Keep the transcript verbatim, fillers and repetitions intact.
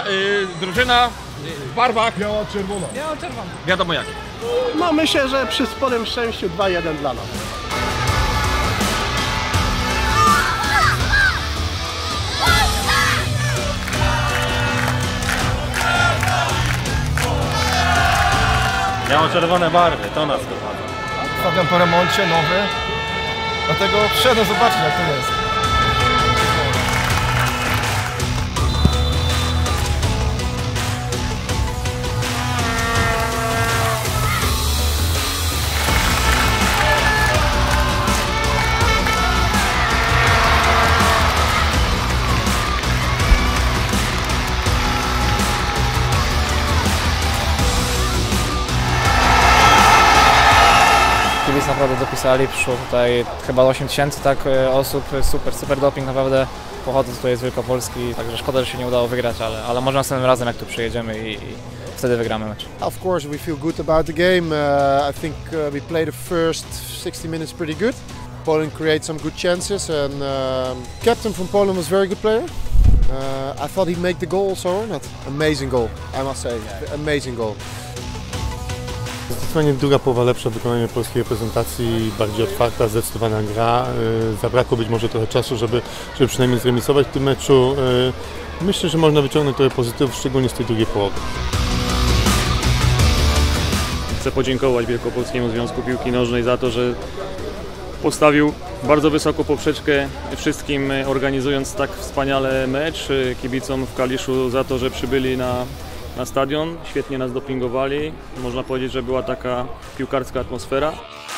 y, drużyna w barwach biało-czerwona. Biało-czerwona. wiadomo jak. No myślę, że przy sporym szczęściu dwa jeden dla nas. Biało-czerwone barwy, to nas dopadło. Stawiam po remoncie, nowy. Dlatego przyszedłem zobaczyć, jak to jest. Kibic naprawdę dopisali, przyszło tutaj chyba osiem tysięcy tak, osób, super, super doping, naprawdę pochodzę tutaj z Wielkopolski, także szkoda, że się nie udało wygrać, ale, ale może następnym razem jak tu przyjedziemy i, i wtedy wygramy mecz. Of course we feel good about the game. Uh, I think uh, we played the first sixty minutes pretty good. Poland created some good chances and um, captain from Poland was a very good player. Uh, I thought he'd make the goal also or not. Amazing goal, I must say, amazing goal. Zdecydowanie druga połowa lepsza, wykonanie polskiej reprezentacji, bardziej otwarta, zdecydowana gra. Zabrakło być może trochę czasu, żeby, żeby przynajmniej zremisować w tym meczu. Myślę, że można wyciągnąć trochę pozytywów, szczególnie z tej drugiej połowy. Chcę podziękować Wielkopolskiemu Związku Piłki Nożnej za to, że postawił bardzo wysoką poprzeczkę wszystkim, organizując tak wspaniale mecz. Kibicom w Kaliszu za to, że przybyli na na stadion, świetnie nas dopingowali, można powiedzieć, że była taka piłkarska atmosfera.